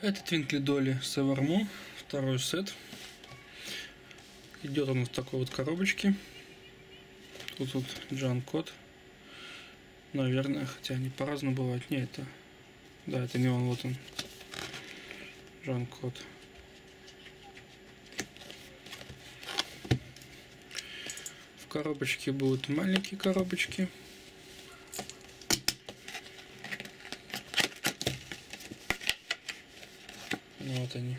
Это Twinkly Dolly Sailor Moon, второй сет. Идет он в такой вот коробочке. Тут Джан-код. Наверное, хотя они по-разному бывают. Не, это... Да, это не он, вот он. Джан-код. В коробочке будут маленькие коробочки. Вот они.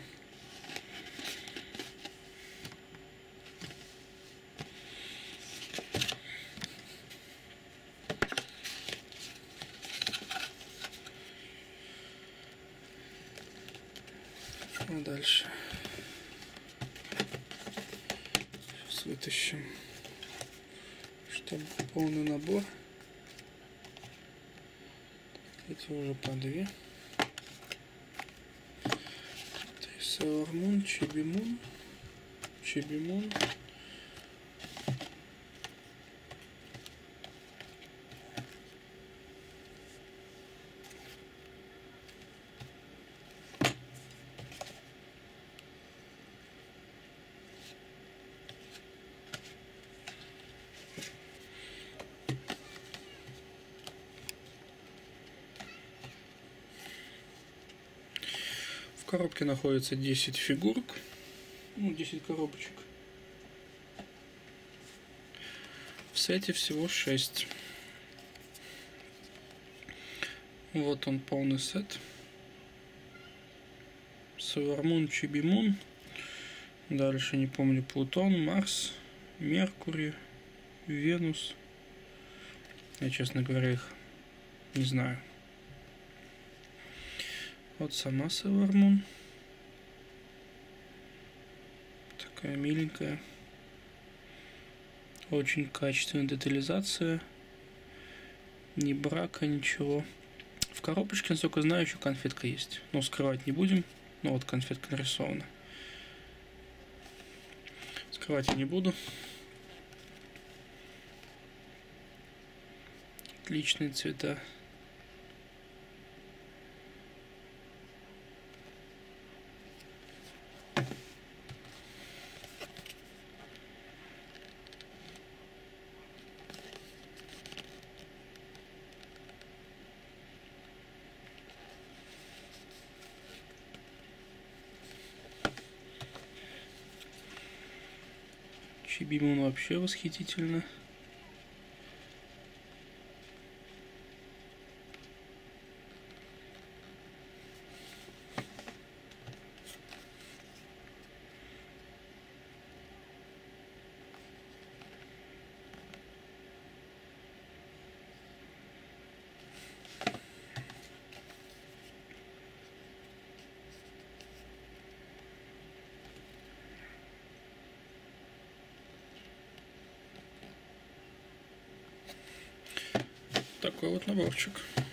А дальше. Сейчас вытащим, чтобы полный набор. Эти уже по две. Sailor Moon, Chibi-Moon, Chibi-Moon. В коробке находится 10 фигурок, 10 коробочек. В сете всего 6. Вот он, полный сет. Sailor Moon, Chibi-Moon. Дальше не помню, Плутон, Марс, Меркурий, Венус. Я, честно говоря, их не знаю. Вот сама Sailor Moon. Такая миленькая. Очень качественная детализация. Ни брака, ничего. В коробочке, насколько знаю, еще конфетка есть. Но скрывать не будем. Но вот конфетка нарисована. Скрывать я не буду. Отличные цвета. Chibi-Moon вообще восхитительно. Такой вот наборчик.